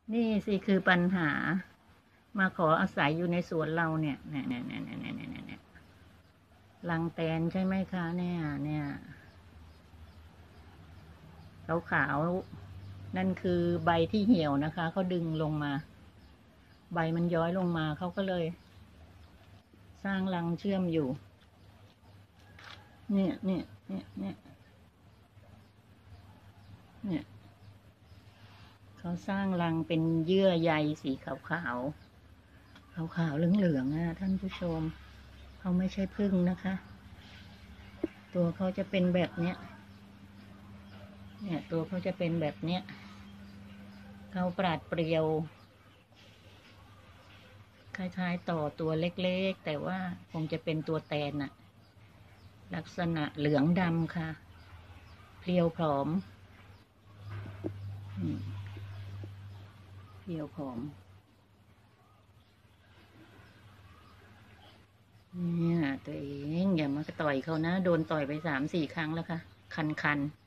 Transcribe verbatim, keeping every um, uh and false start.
นี่สิคือปัญหา มาขออาศัยอยู่ในสวนเราเนี่ยเนี่ยเนี่ยเนี่ยเนี่ยเนี่ยเนี่ยรังแตนใช่ไหมคะเนี่ยเนี่ยขาวขาวนั่นคือใบที่เหี่ยวนะคะเขาดึงลงมา ใบมันย้อยลงมาเขาก็เลย สร้างรังเชื่อมอยู่ เนี่ยเนี่ยเนี่ยเนี่ยเนี่ยเขาสร้างรังเป็นเยื่อใยสีขาวขาวขาวขาวเหลืองเหลืองอ่ะท่านผู้ชมเขาไม่ใช่ผึ้งนะคะ ตัวเขาจะเป็นแบบเนี้ยเนี่ยตัวเขาจะเป็นแบบเนี้ยเขาปราดเปรียว คล้ายๆต่อตัวเล็กๆแต่ว่าคงจะเป็นตัวแตนน่ะลักษณะเหลืองดำค่ะเพรียวผอมเพรียวผอมเนี่ยตัวเองอย่ามาต่อยเขานะโดนต่อยไปสามสี่ครั้งแล้วค่ะคันๆ